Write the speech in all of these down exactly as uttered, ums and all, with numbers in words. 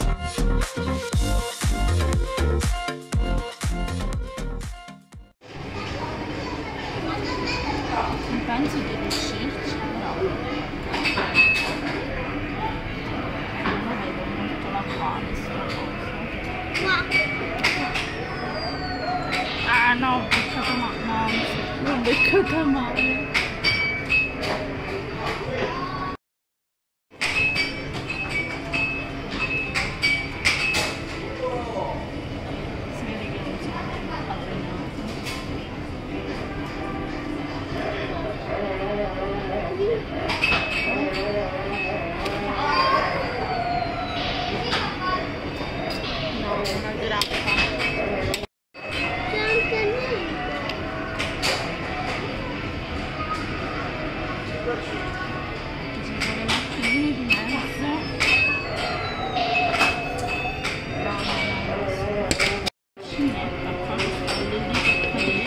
Penso di riuscirci, però non lo vedo molto la fame sta cosa. Ah no, ho beccato male, no, non ho beccata male. Si vede che non sono avvenuto. No, una grappa. Ci sono le macchinine di mezzo. No, no, no, no. Cinetta qua, le dita cadere,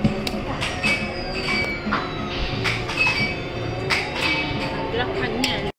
cosa? Grattagnello.